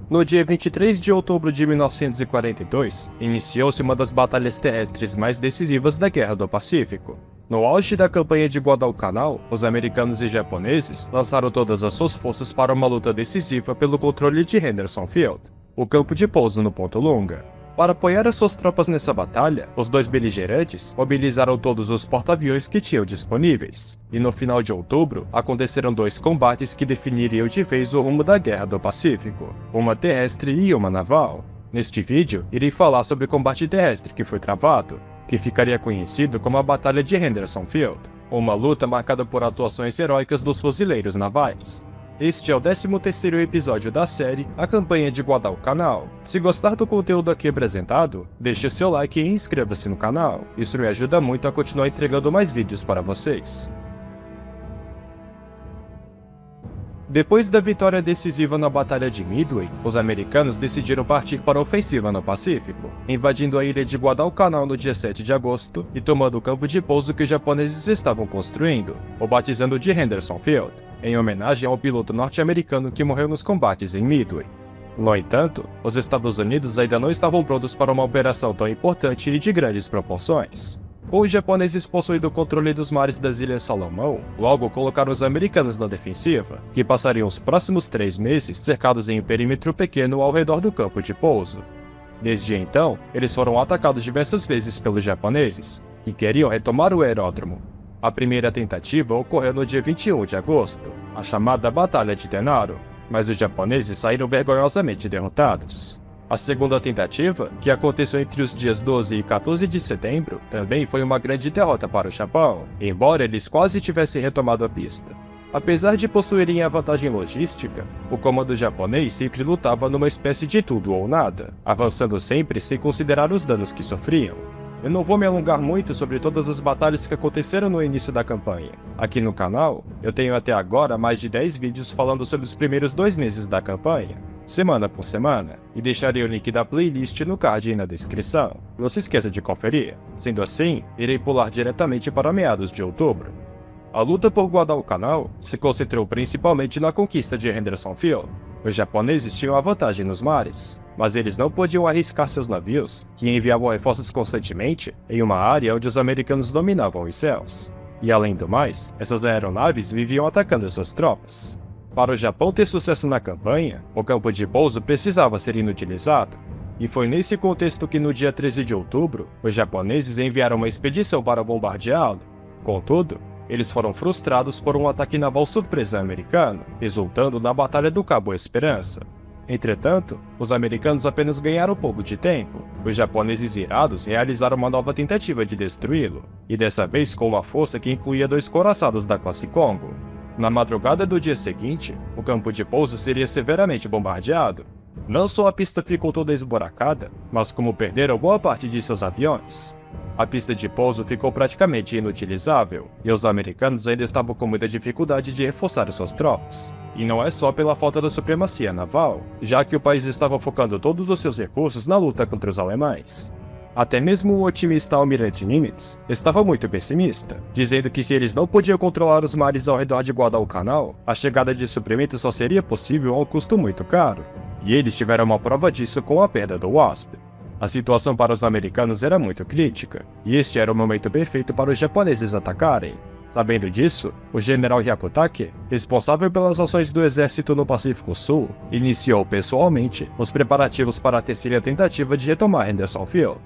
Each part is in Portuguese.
No dia 23 de outubro de 1942, iniciou-se uma das batalhas terrestres mais decisivas da Guerra do Pacífico. No auge da campanha de Guadalcanal, os americanos e japoneses lançaram todas as suas forças para uma luta decisiva pelo controle de Henderson Field, o campo de pouso no Ponto Lunga. Para apoiar as suas tropas nessa batalha, os dois beligerantes mobilizaram todos os porta-aviões que tinham disponíveis, e no final de outubro aconteceram dois combates que definiriam de vez o rumo da Guerra do Pacífico, uma terrestre e uma naval. Neste vídeo, irei falar sobre o combate terrestre que foi travado, que ficaria conhecido como a Batalha de Henderson Field, uma luta marcada por atuações heróicas dos fuzileiros navais. Este é o 13º episódio da série A Campanha de Guadalcanal. Se gostar do conteúdo aqui apresentado, deixe seu like e inscreva-se no canal. Isso me ajuda muito a continuar entregando mais vídeos para vocês. Depois da vitória decisiva na Batalha de Midway, os americanos decidiram partir para a ofensiva no Pacífico, invadindo a ilha de Guadalcanal no dia 7 de agosto e tomando o campo de pouso que os japoneses estavam construindo, o batizando de Henderson Field, em homenagem ao piloto norte-americano que morreu nos combates em Midway. No entanto, os Estados Unidos ainda não estavam prontos para uma operação tão importante e de grandes proporções. Com os japoneses possuindo o controle dos mares das Ilhas Salomão, logo colocaram os americanos na defensiva, que passariam os próximos 3 meses cercados em um perímetro pequeno ao redor do campo de pouso. Desde então, eles foram atacados diversas vezes pelos japoneses, que queriam retomar o aeródromo. A primeira tentativa ocorreu no dia 21 de agosto, a chamada Batalha de Tenaro, mas os japoneses saíram vergonhosamente derrotados. A segunda tentativa, que aconteceu entre os dias 12 e 14 de setembro, também foi uma grande derrota para o Japão, embora eles quase tivessem retomado a pista. Apesar de possuírem a vantagem logística, o comando japonês sempre lutava numa espécie de tudo ou nada, avançando sempre sem considerar os danos que sofriam. Eu não vou me alongar muito sobre todas as batalhas que aconteceram no início da campanha. Aqui no canal, eu tenho até agora mais de 10 vídeos falando sobre os primeiros 2 meses da campanha, semana por semana, e deixarei o link da playlist no card e na descrição. Não se esqueça de conferir. Sendo assim, irei pular diretamente para meados de outubro. A luta por Guadalcanal se concentrou principalmente na conquista de Henderson Field. Os japoneses tinham a vantagem nos mares, mas eles não podiam arriscar seus navios, que enviavam reforços constantemente, em uma área onde os americanos dominavam os céus. E além do mais, essas aeronaves viviam atacando suas tropas. Para o Japão ter sucesso na campanha, o campo de pouso precisava ser inutilizado, e foi nesse contexto que no dia 13 de outubro, os japoneses enviaram uma expedição para bombardeá-lo. Contudo, eles foram frustrados por um ataque naval surpresa americano, resultando na Batalha do Cabo Esperança. Entretanto, os americanos apenas ganharam um pouco de tempo. Os japoneses irados realizaram uma nova tentativa de destruí-lo, e dessa vez com uma força que incluía 2 couraçados da classe Kongo. Na madrugada do dia seguinte, o campo de pouso seria severamente bombardeado. Não só a pista ficou toda esburacada, mas como perderam boa parte de seus aviões. A pista de pouso ficou praticamente inutilizável, e os americanos ainda estavam com muita dificuldade de reforçar suas tropas. E não é só pela falta da supremacia naval, já que o país estava focando todos os seus recursos na luta contra os alemães. Até mesmo o otimista almirante Nimitz estava muito pessimista, dizendo que se eles não podiam controlar os mares ao redor de Guadalcanal, a chegada de suprimentos só seria possível a um custo muito caro. E eles tiveram uma prova disso com a perda do Wasp. A situação para os americanos era muito crítica, e este era o momento perfeito para os japoneses atacarem. Sabendo disso, o general Hyakutake, responsável pelas ações do exército no Pacífico Sul, iniciou pessoalmente os preparativos para a terceira tentativa de retomar Henderson Field.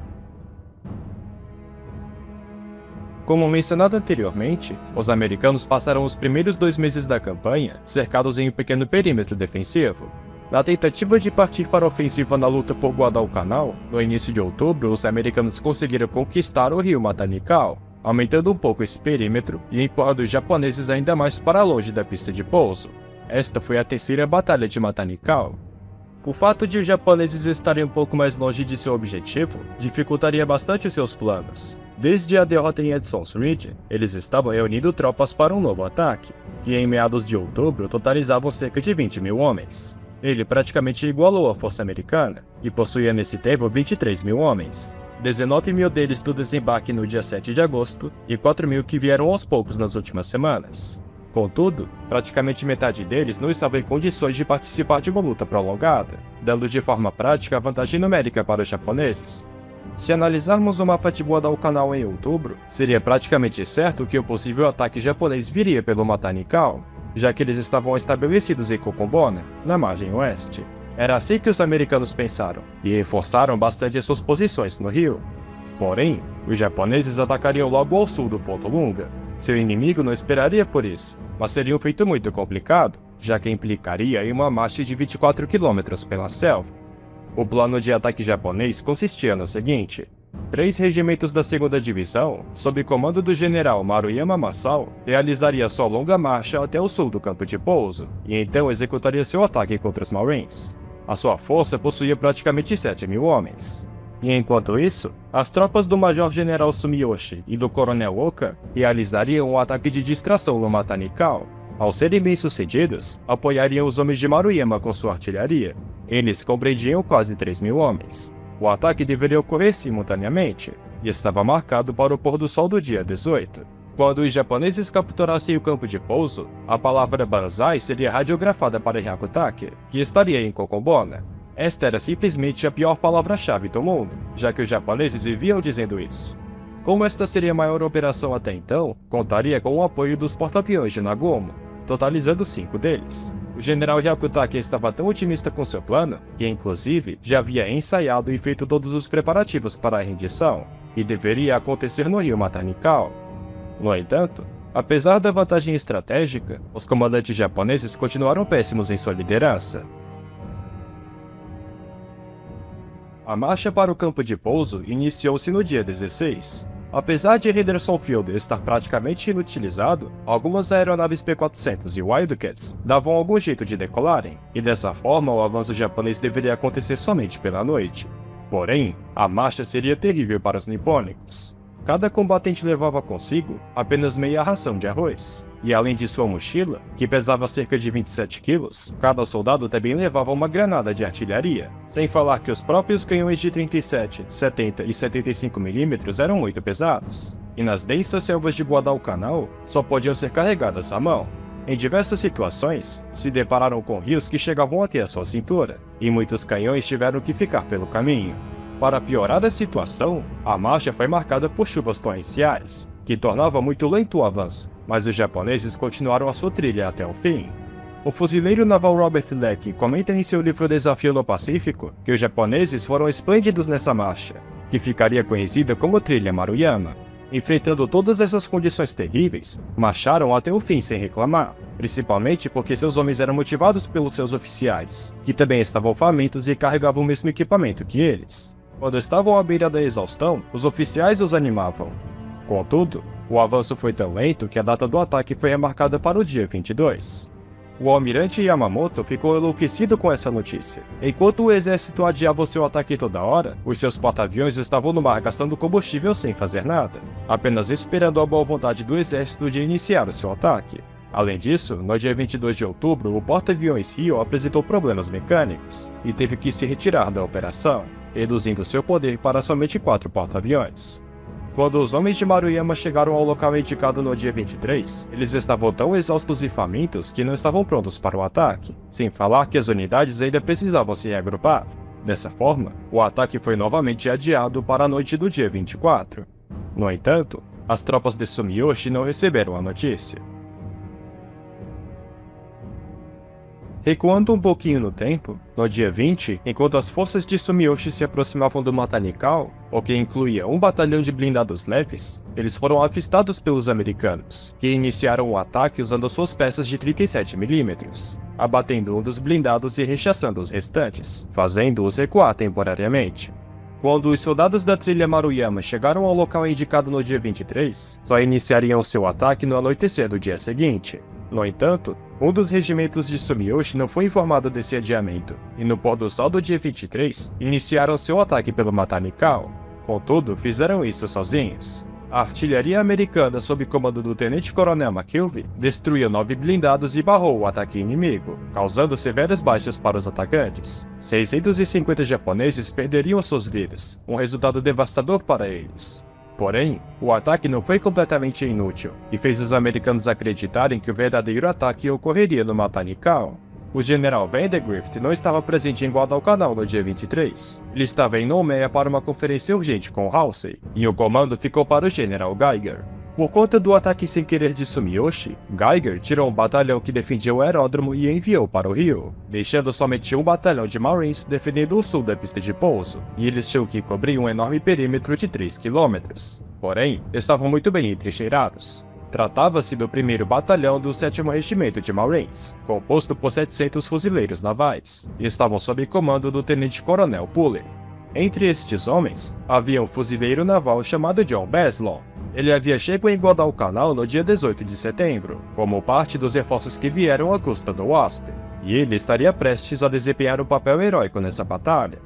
Como mencionado anteriormente, os americanos passaram os primeiros 2 meses da campanha cercados em um pequeno perímetro defensivo. Na tentativa de partir para a ofensiva na luta por Guadalcanal, no início de outubro, os americanos conseguiram conquistar o rio Matanikau, aumentando um pouco esse perímetro e empurrando os japoneses ainda mais para longe da pista de pouso. Esta foi a terceira Batalha de Matanikau. O fato de os japoneses estarem um pouco mais longe de seu objetivo dificultaria bastante os seus planos. Desde a derrota em Edson's Ridge, eles estavam reunindo tropas para um novo ataque, que em meados de outubro totalizavam cerca de 20.000 homens. Ele praticamente igualou a força americana, que possuía nesse tempo 23.000 homens. 19.000 deles do desembarque no dia 7 de agosto e 4.000 que vieram aos poucos nas últimas semanas. Contudo, praticamente metade deles não estava em condições de participar de uma luta prolongada, dando de forma prática a vantagem numérica para os japoneses. Se analisarmos o mapa de Guadalcanal em outubro, seria praticamente certo que o possível ataque japonês viria pelo Matanikau, já que eles estavam estabelecidos em Kokombona, na margem oeste. Era assim que os americanos pensaram, e reforçaram bastante suas posições no rio. Porém, os japoneses atacariam logo ao sul do Ponto Lunga. Seu inimigo não esperaria por isso, mas seria um feito muito complicado, já que implicaria em uma marcha de 24 km pela selva. O plano de ataque japonês consistia no seguinte: 3 regimentos da 2ª Divisão, sob comando do general Maruyama Masao, realizaria sua longa marcha até o sul do campo de pouso, e então executaria seu ataque contra os Marines. A sua força possuía praticamente 7.000 homens. E enquanto isso, as tropas do Major-General Sumiyoshi e do Coronel Oka realizariam um ataque de distração no Matanikau. Ao serem bem-sucedidos, apoiariam os homens de Maruyama com sua artilharia. Eles compreendiam quase 3.000 homens. O ataque deveria ocorrer simultaneamente, e estava marcado para o pôr do sol do dia 18. Quando os japoneses capturassem o campo de pouso, a palavra Banzai seria radiografada para Hyakutake, que estaria em Kokombona. Esta era simplesmente a pior palavra-chave do mundo, já que os japoneses viviam dizendo isso. Como esta seria a maior operação até então, contaria com o apoio dos porta-aviões de Nagomo, totalizando 5 deles. O general Hyakutake estava tão otimista com seu plano, que inclusive já havia ensaiado e feito todos os preparativos para a rendição, que deveria acontecer no rio Matanikau. No entanto, apesar da vantagem estratégica, os comandantes japoneses continuaram péssimos em sua liderança. A marcha para o campo de pouso iniciou-se no dia 16. Apesar de Henderson Field estar praticamente inutilizado, algumas aeronaves P-400 e Wildcats davam algum jeito de decolarem, e dessa forma o avanço japonês deveria acontecer somente pela noite. Porém, a marcha seria terrível para os nipônicos. Cada combatente levava consigo apenas meia ração de arroz, e além de sua mochila, que pesava cerca de 27 quilos, cada soldado também levava uma granada de artilharia, sem falar que os próprios canhões de 37, 70 e 75 mm eram muito pesados, e nas densas selvas de Guadalcanal só podiam ser carregadas à mão. Em diversas situações, se depararam com rios que chegavam até a sua cintura, e muitos canhões tiveram que ficar pelo caminho. Para piorar a situação, a marcha foi marcada por chuvas torrenciais, que tornava muito lento o avanço, mas os japoneses continuaram a sua trilha até o fim. O fuzileiro naval Robert Leck comenta em seu livro Desafio no Pacífico que os japoneses foram esplêndidos nessa marcha, que ficaria conhecida como Trilha Maruyama. Enfrentando todas essas condições terríveis, marcharam até o fim sem reclamar, principalmente porque seus homens eram motivados pelos seus oficiais, que também estavam famintos e carregavam o mesmo equipamento que eles. Quando estavam à beira da exaustão, os oficiais os animavam. Contudo, o avanço foi tão lento que a data do ataque foi remarcada para o dia 22. O almirante Yamamoto ficou enlouquecido com essa notícia. Enquanto o exército adiava o seu ataque toda hora, os seus porta-aviões estavam no mar gastando combustível sem fazer nada, apenas esperando a boa vontade do exército de iniciar o seu ataque. Além disso, no dia 22 de outubro, o porta-aviões Rio apresentou problemas mecânicos e teve que se retirar da operação, reduzindo seu poder para somente 4 porta-aviões. Quando os homens de Maruyama chegaram ao local indicado no dia 23, eles estavam tão exaustos e famintos que não estavam prontos para o ataque, sem falar que as unidades ainda precisavam se reagrupar. Dessa forma, o ataque foi novamente adiado para a noite do dia 24. No entanto, as tropas de Sumiyoshi não receberam a notícia. Recuando um pouquinho no tempo, no dia 20, enquanto as forças de Sumiyoshi se aproximavam do Matanikau, o que incluía um batalhão de blindados leves, eles foram avistados pelos americanos, que iniciaram o ataque usando suas peças de 37 mm, abatendo um dos blindados e rechaçando os restantes, fazendo-os recuar temporariamente. Quando os soldados da trilha Maruyama chegaram ao local indicado no dia 23, só iniciariam seu ataque no anoitecer do dia seguinte. No entanto, um dos regimentos de Sumiyoshi não foi informado desse adiamento, e no pôr do sol do dia 23, iniciaram seu ataque pelo Matanikau. Contudo, fizeram isso sozinhos. A artilharia americana sob comando do tenente-coronel McKelvey destruiu 9 blindados e barrou o ataque inimigo, causando severas baixas para os atacantes. 650 japoneses perderiam suas vidas, um resultado devastador para eles. Porém, o ataque não foi completamente inútil, e fez os americanos acreditarem que o verdadeiro ataque ocorreria no Matanikau. O general Vandegrift não estava presente em Guadalcanal no dia 23. Ele estava em Noumea para uma conferência urgente com Halsey, e o comando ficou para o general Geiger. Por conta do ataque sem querer de Sumiyoshi, Geiger tirou um batalhão que defendia o aeródromo e enviou para o rio, deixando somente um batalhão de Marines defendendo o sul da pista de pouso, e eles tinham que cobrir um enorme perímetro de 3 km. Porém, estavam muito bem entrincheirados. Trata-se do 1º Batalhão do 7º Regimento de Marines, composto por 700 fuzileiros navais, e estavam sob comando do Tenente-Coronel Puller. Entre estes homens, havia um fuzileiro naval chamado John Beslon. Ele havia chegado em Guadalcanal no dia 18 de setembro, como parte dos reforços que vieram à costa do Wasp, e ele estaria prestes a desempenhar um papel heróico nessa batalha.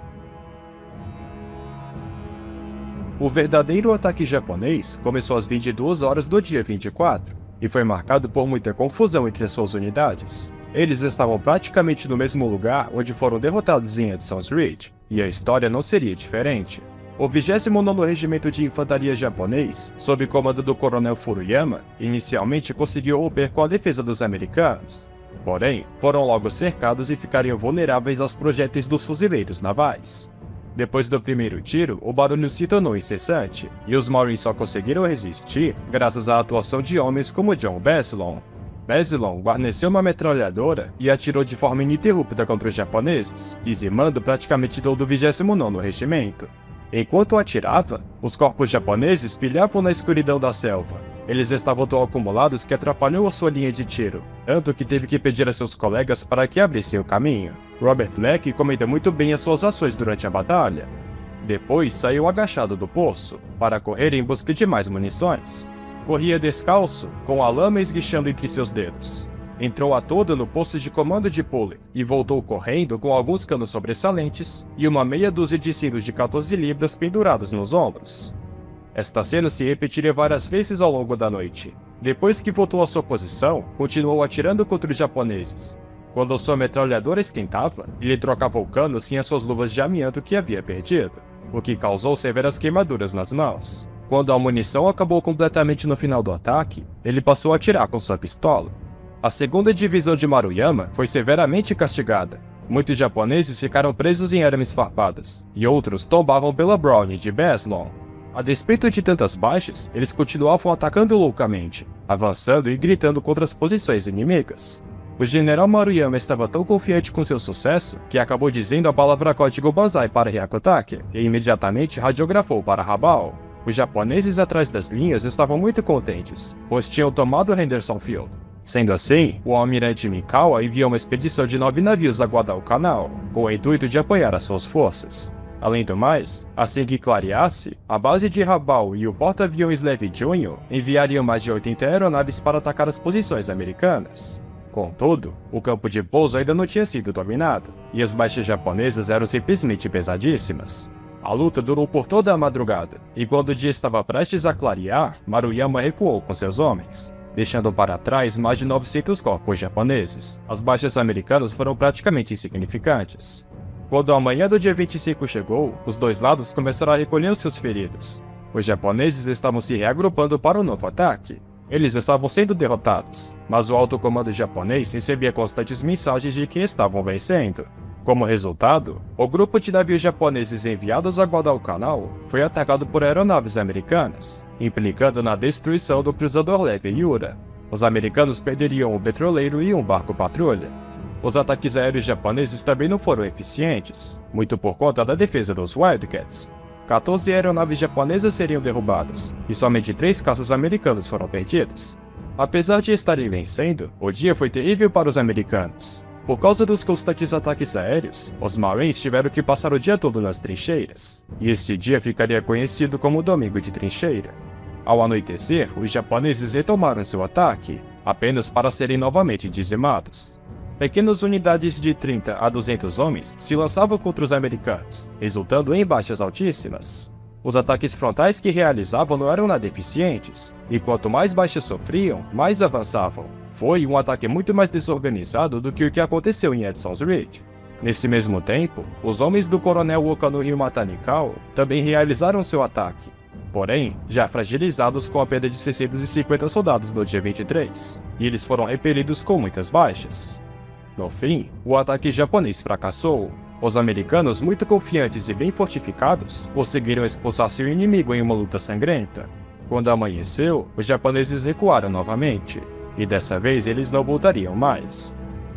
O verdadeiro ataque japonês começou às 22 horas do dia 24, e foi marcado por muita confusão entre suas unidades. Eles estavam praticamente no mesmo lugar onde foram derrotados em Edson's Ridge, e a história não seria diferente. O 29º Regimento de Infantaria japonês, sob comando do coronel Furuyama, inicialmente conseguiu romper com a defesa dos americanos. Porém, foram logo cercados e ficariam vulneráveis aos projéteis dos fuzileiros navais. Depois do primeiro tiro, o barulho se tornou incessante, e os Marines só conseguiram resistir graças à atuação de homens como John Beslon. Beslon guarneceu uma metralhadora e atirou de forma ininterrupta contra os japoneses, dizimando praticamente todo o 29º Regimento. Enquanto atirava, os corpos japoneses pilhavam na escuridão da selva. Eles estavam tão acumulados que atrapalhou a sua linha de tiro, tanto que teve que pedir a seus colegas para que abrissem o caminho. Robert Leck comenta muito bem as suas ações durante a batalha. Depois saiu agachado do poço, para correr em busca de mais munições. Corria descalço, com a lama esguichando entre seus dedos. Entrou a toda no posto de comando de Puller e voltou correndo com alguns canos sobressalentes e uma meia dúzia de cintos de 14 libras pendurados nos ombros. Esta cena se repetiria várias vezes ao longo da noite. Depois que voltou à sua posição, continuou atirando contra os japoneses. Quando sua metralhadora esquentava, ele trocava o cano sem as suas luvas de amianto que havia perdido, o que causou severas queimaduras nas mãos. Quando a munição acabou completamente no final do ataque, ele passou a atirar com sua pistola. A 2ª Divisão de Maruyama foi severamente castigada. Muitos japoneses ficaram presos em arames farpados, e outros tombavam pela Browning de Beslon. A despeito de tantas baixas, eles continuavam atacando loucamente, avançando e gritando contra as posições inimigas. O general Maruyama estava tão confiante com seu sucesso que acabou dizendo a palavra código Banzai para Hyakutake e imediatamente radiografou para Rabaul. Os japoneses atrás das linhas estavam muito contentes, pois tinham tomado Henderson Field. Sendo assim, o almirante Mikawa enviou uma expedição de 9 navios a Guadalcanal, com o intuito de apoiar as suas forças. Além do mais, assim que clareasse, a base de Rabaul e o porta-aviões Leve Jr. enviariam mais de 80 aeronaves para atacar as posições americanas. Contudo, o campo de pouso ainda não tinha sido dominado, e as baixas japonesas eram simplesmente pesadíssimas. A luta durou por toda a madrugada, e quando o dia estava prestes a clarear, Maruyama recuou com seus homens, deixando para trás mais de 900 corpos japoneses. As baixas americanas foram praticamente insignificantes. Quando a manhã do dia 25 chegou, os dois lados começaram a recolher seus feridos. Os japoneses estavam se reagrupando para o novo ataque. Eles estavam sendo derrotados, mas o alto comando japonês recebia constantes mensagens de que estavam vencendo. Como resultado, o grupo de navios japoneses enviados a Guadalcanal foi atacado por aeronaves americanas, implicando na destruição do cruzador leve Yura. Os americanos perderiam um petroleiro e um barco patrulha. Os ataques aéreos japoneses também não foram eficientes, muito por conta da defesa dos Wildcats. 14 aeronaves japonesas seriam derrubadas, e somente 3 caças americanos foram perdidos. Apesar de estarem vencendo, o dia foi terrível para os americanos. Por causa dos constantes ataques aéreos, os Marines tiveram que passar o dia todo nas trincheiras, e este dia ficaria conhecido como Domingo de Trincheira. Ao anoitecer, os japoneses retomaram seu ataque, apenas para serem novamente dizimados. Pequenas unidades de 30 a 200 homens se lançavam contra os americanos, resultando em baixas altíssimas. Os ataques frontais que realizavam não eram nada eficientes, e quanto mais baixas sofriam, mais avançavam. Foi um ataque muito mais desorganizado do que o que aconteceu em Edson's Ridge. Nesse mesmo tempo, os homens do coronel Oka no rio Matanikau também realizaram seu ataque. porém, já fragilizados com a perda de 650 soldados no dia 23, e eles foram repelidos com muitas baixas. No fim, o ataque japonês fracassou. Os americanos, muito confiantes e bem fortificados, conseguiram expulsar seu inimigo em uma luta sangrenta. Quando amanheceu, os japoneses recuaram novamente, e dessa vez eles não voltariam mais.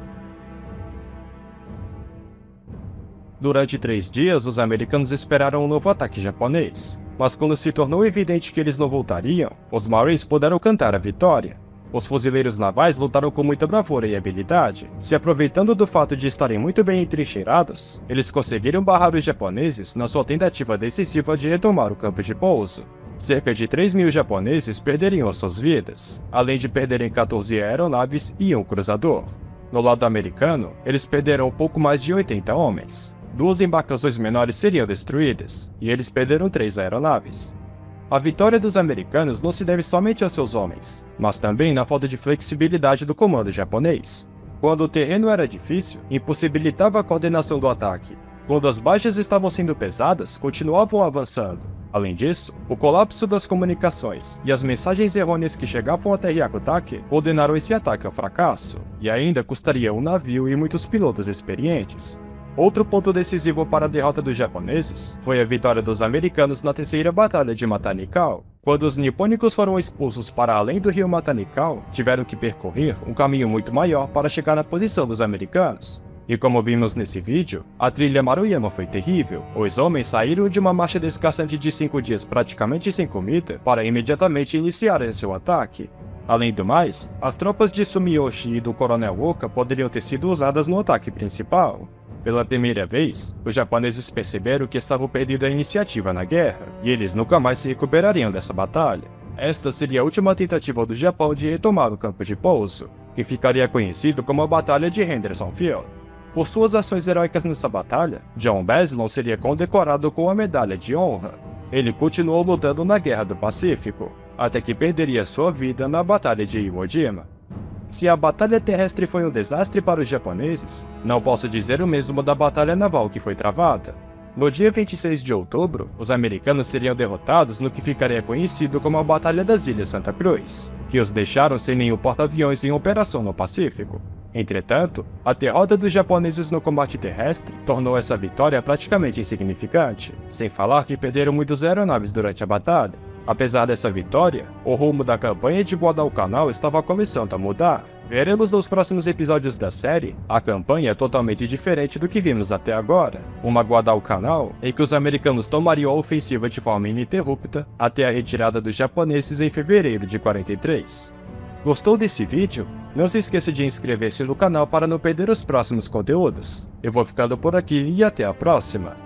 Durante 3 dias, os americanos esperaram um novo ataque japonês, mas quando se tornou evidente que eles não voltariam, os Marines puderam cantar a vitória. Os fuzileiros navais lutaram com muita bravura e habilidade. Se aproveitando do fato de estarem muito bem entrincheirados, eles conseguiram barrar os japoneses na sua tentativa decisiva de retomar o campo de pouso. Cerca de 3.000 japoneses perderiam as suas vidas, além de perderem 14 aeronaves e um cruzador. No lado americano, eles perderam um pouco mais de 80 homens. 2 embarcações menores seriam destruídas, e eles perderam 3 aeronaves. A vitória dos americanos não se deve somente aos seus homens, mas também na falta de flexibilidade do comando japonês. Quando o terreno era difícil, impossibilitava a coordenação do ataque. Quando as baixas estavam sendo pesadas, continuavam avançando. Além disso, o colapso das comunicações e as mensagens errôneas que chegavam até Hyakutake condenaram esse ataque ao fracasso, e ainda custaria um navio e muitos pilotos experientes. Outro ponto decisivo para a derrota dos japoneses foi a vitória dos americanos na terceira batalha de Matanikau. Quando os nipônicos foram expulsos para além do rio Matanikau, tiveram que percorrer um caminho muito maior para chegar na posição dos americanos. E como vimos nesse vídeo, a trilha Maruyama foi terrível. Os homens saíram de uma marcha desgastante de 5 dias praticamente sem comida para imediatamente iniciarem seu ataque. Além do mais, as tropas de Sumiyoshi e do Coronel Oka poderiam ter sido usadas no ataque principal. Pela primeira vez, os japoneses perceberam que estavam perdendo a iniciativa na guerra, e eles nunca mais se recuperariam dessa batalha. Esta seria a última tentativa do Japão de retomar o campo de pouso, que ficaria conhecido como a Batalha de Henderson Field. Por suas ações heróicas nessa batalha, John Beslon seria condecorado com a Medalha de Honra. Ele continuou lutando na Guerra do Pacífico, até que perderia sua vida na Batalha de Iwo Jima. Se a batalha terrestre foi um desastre para os japoneses, não posso dizer o mesmo da batalha naval que foi travada. No dia 26 de outubro, os americanos seriam derrotados no que ficaria conhecido como a Batalha das Ilhas Santa Cruz, que os deixaram sem nenhum porta-aviões em operação no Pacífico. Entretanto, a derrota dos japoneses no combate terrestre tornou essa vitória praticamente insignificante, sem falar que perderam muitas aeronaves durante a batalha. Apesar dessa vitória, o rumo da campanha de Guadalcanal estava começando a mudar. Veremos nos próximos episódios da série a campanha totalmente diferente do que vimos até agora. Uma Guadalcanal em que os americanos tomariam a ofensiva de forma ininterrupta até a retirada dos japoneses em fevereiro de 43. Gostou desse vídeo? Não se esqueça de inscrever-se no canal para não perder os próximos conteúdos. Eu vou ficando por aqui e até a próxima.